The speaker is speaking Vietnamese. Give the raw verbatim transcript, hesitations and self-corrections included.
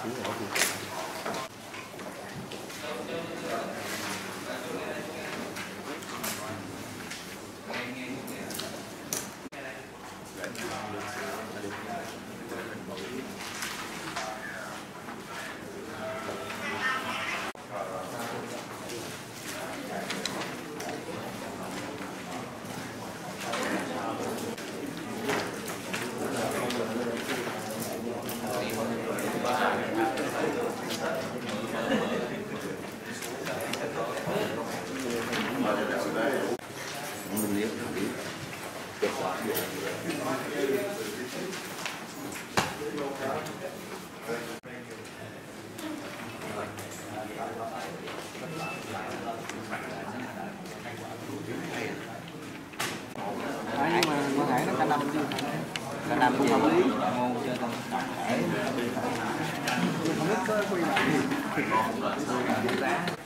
À, nhưng mà quan hệ nó cả năm chứ, cả năm cũng hợp lý ngon cho tổng thể không biết có quy định gì giá.